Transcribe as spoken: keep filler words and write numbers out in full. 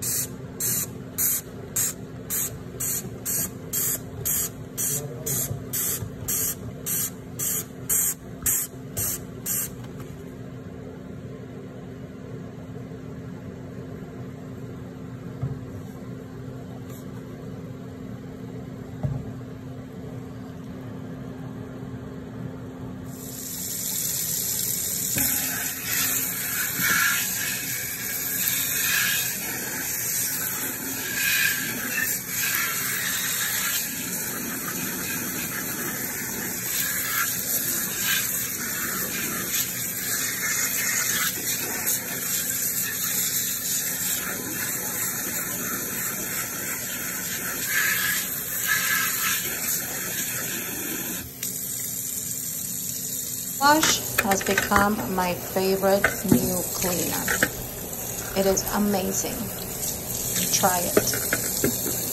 Powerwash has become my favorite new cleaner. It is amazing. Try it.